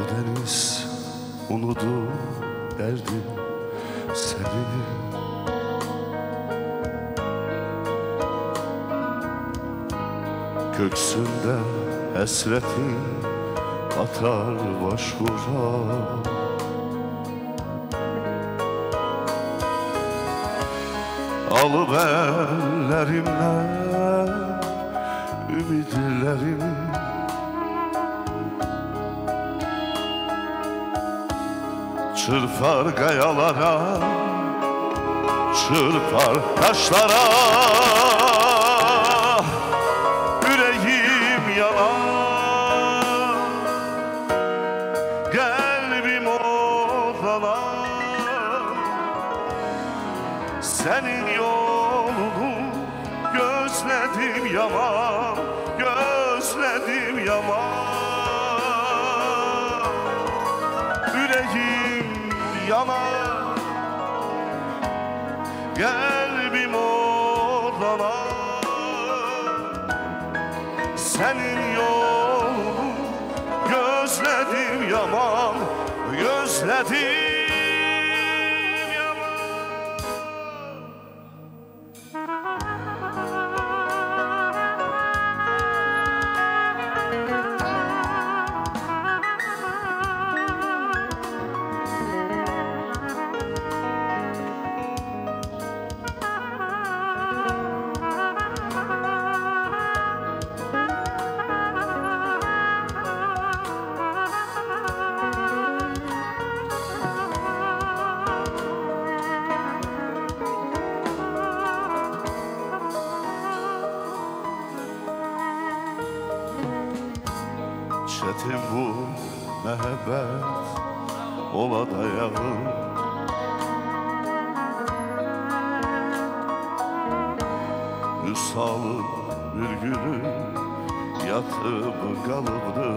deniz unudu derdim seni. Göksünde hasretin atar başvura. Alıp ellerimden ümitlerim, çırpar kayalara, çırpar taşlara. Yüreğim yanar, kalbim ortalar. Senin yolunu gözledim yaman, gözledim yaman. Yüreğim yanar, kalbim ortalar. Senin yolunu gözledim yaman, gözledim. Çetin bu mehabbet ola dayağı. Müsalı bir gülü yatıp kalıbdı.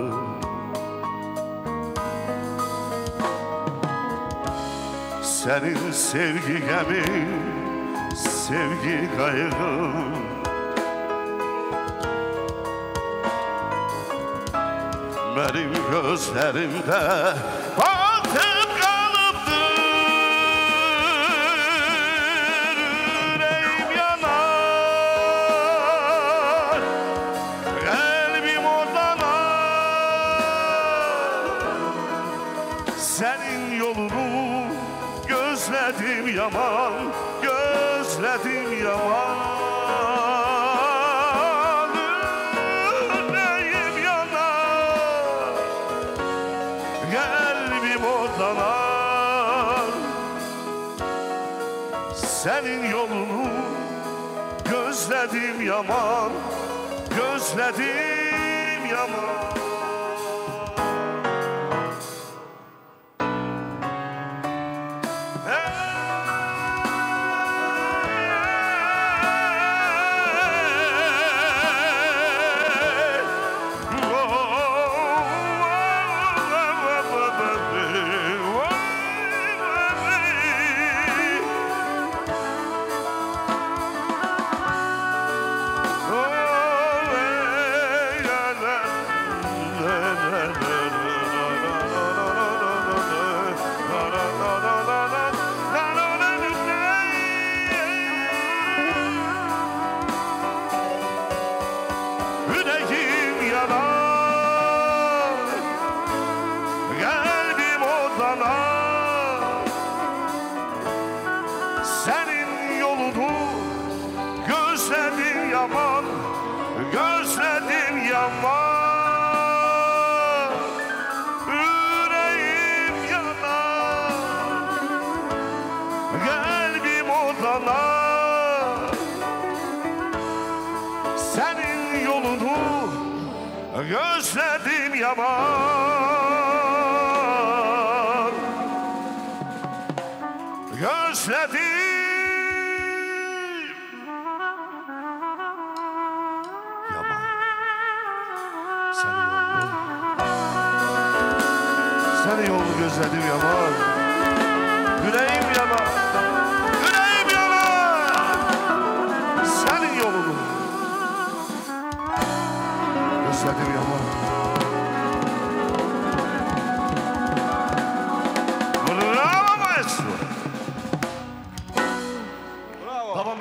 Senin sevgi gemi, sevgi kaygı. Benim gözlerimde batıp kalıptır. Yüreğim yanar, kalbim ortalar. Senin yolunu gözledim yaman, gözledim yaman. Kalbim ortalar. Senin yolunu gözledim yaman, gözledim yaman. Yüreğim yanar, kalbim ortalar. Senin yolunu gözledim yaman, gözledim yaman. Yüreğim yanar, kalbim ortalar. Senin yolunu gözledim yaman, gözledim yaman. Senin yolunu gözledim yaman. Yüreğim yaman, yüreğim yaman. Senin yolunu gözledim yaman.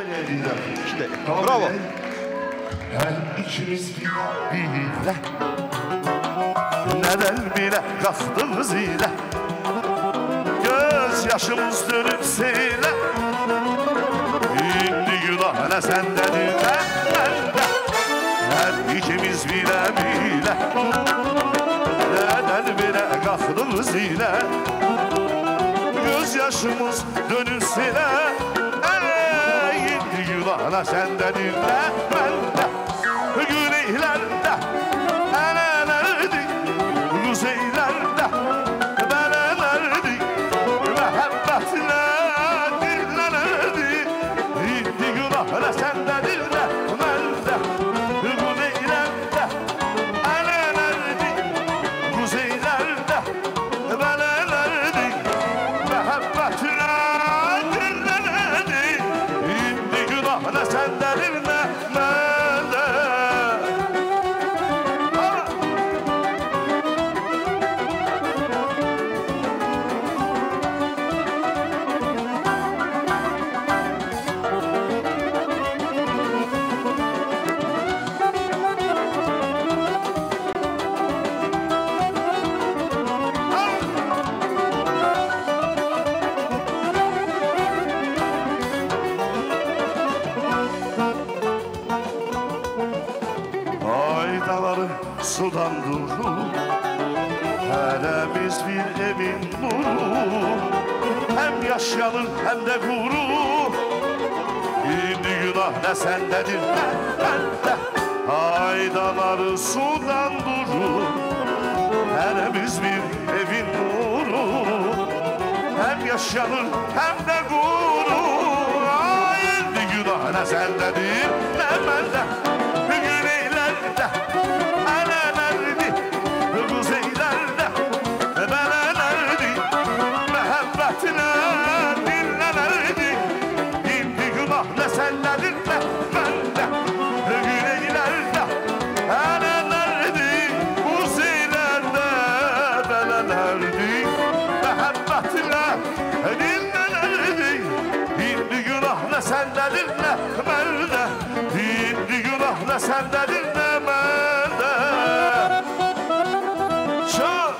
Şimdi, Tamam, bravo. Her ikimiz Bile neden bile kalktınız ile göz yaşımız dönüp seyle indi günah ne senden ne bende her ikimiz bile bile neden bile kalktınız ile göz yaşımız dönüp seyle indi günah ne senden ne bende güneylerde enelerdi kuzeylerde benelerdi mehabbetle dinlenirdi indi günahla sende dinlenmelde güneylerde enelerdi kuzeylerde benelerdi mehabbetle dinlenirdi indi günahla sende dinlenmelde. Aydaları sudan durur hele biz bir evin nuru hem yaşlanır hem de gurur indi günah ne sendedir ne bende aydaları sudan durur hele biz bir evin nuru hem yaşlanır hem de gurur indi günah ne sendedir ne bende güneylerde enelerdi kuzeylerde benelerdi mehabbetine dinlenirdi indi günah ne sendedir ne bende güneylerde enelerdi kuzeylerde benelerdi mehabbetine dinlenirdi indi günah ne sendedir ne bende indi günah ne sendedir ne bende şu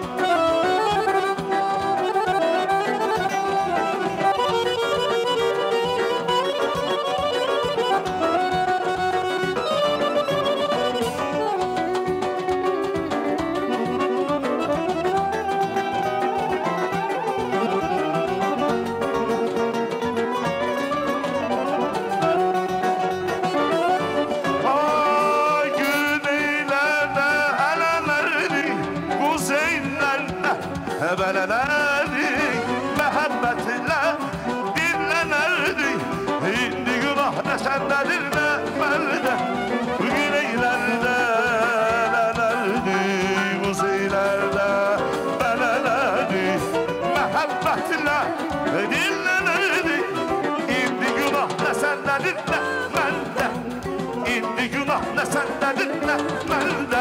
benelerdi mehabbetle dinlenirdi indi günah ne sendedir ne bende güneylerde enelerdi kuzeylerde benelerdi mehabbetle dinlenirdi indi günah ne sendedir ne bende indi günah ne sendedir ne bende